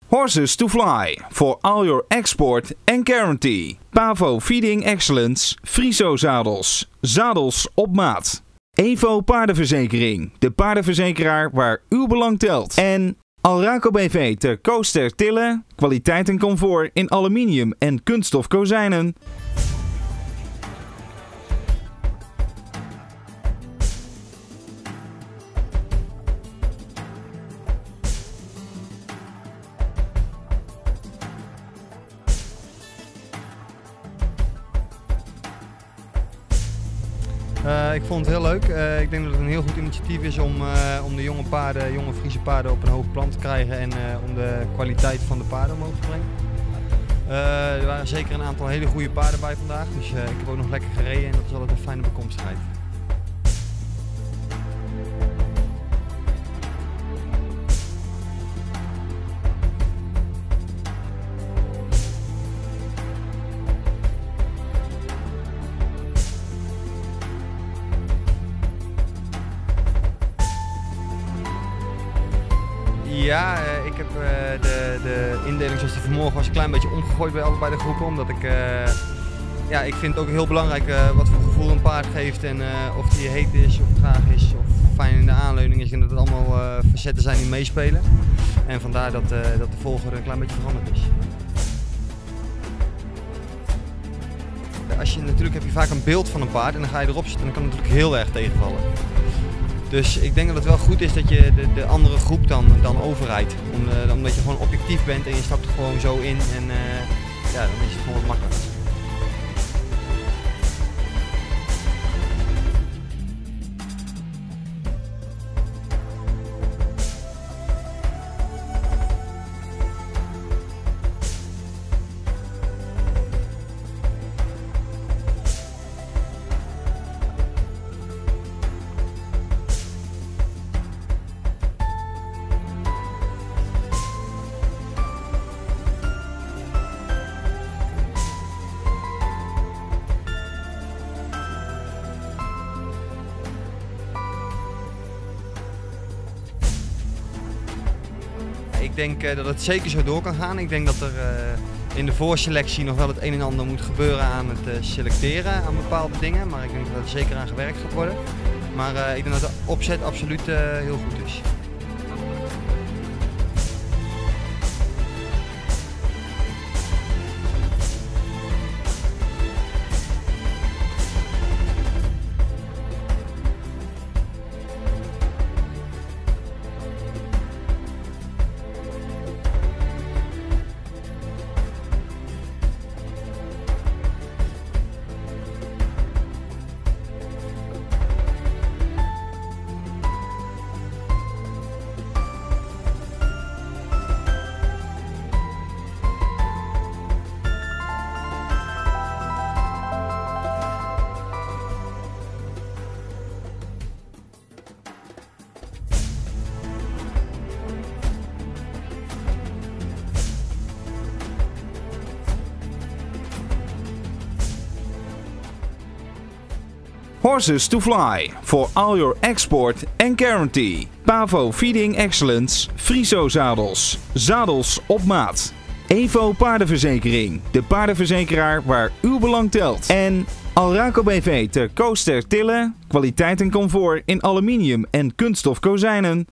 Horses to fly for all your export and guarantee. Pavo Feeding Excellence, Friso zadels, zadels op maat. Evo Paardenverzekering, de paardenverzekeraar waar uw belang telt. En Alraco BV te Coaster Tillen, kwaliteit en comfort in aluminium en kunststof kozijnen. Ik vond het heel leuk. Ik denk dat het een heel goed initiatief is om de jonge Friese paarden op een hoog plan te krijgen en om de kwaliteit van de paarden omhoog te brengen. Er waren zeker een aantal hele goede paarden bij vandaag, dus ik heb ook nog lekker gereden en dat is altijd een fijne bekomstigheid. Ja, ik heb de indeling zoals die vanmorgen was een klein beetje omgegooid bij allebei de groepen. Omdat ik vind het ook heel belangrijk wat voor gevoel een paard geeft en of die heet is of traag is of fijn in de aanleuning is. En dat het allemaal facetten zijn die meespelen. En vandaar dat de volgorde een klein beetje veranderd is. Natuurlijk heb je vaak een beeld van een paard en dan ga je erop zitten en dan kan het natuurlijk heel erg tegenvallen. Dus ik denk dat het wel goed is dat je de andere groep dan overrijdt. Omdat je gewoon objectief bent en je stapt er gewoon zo in en dan is het gewoon wat makkelijker. Ik denk dat het zeker zo door kan gaan. Ik denk dat er in de voorselectie nog wel het een en ander moet gebeuren aan het selecteren aan bepaalde dingen. Maar ik denk dat er zeker aan gewerkt gaat worden. Maar ik denk dat de opzet absoluut heel goed is. Horses to fly for all your export and guarantee. Pavo Feeding Excellence, Friso zadels, zadels op maat. Evo Paardenverzekering, de paardenverzekeraar waar uw belang telt. En Alraco BV te Coaster Tillen, kwaliteit en comfort in aluminium en kunststof kozijnen.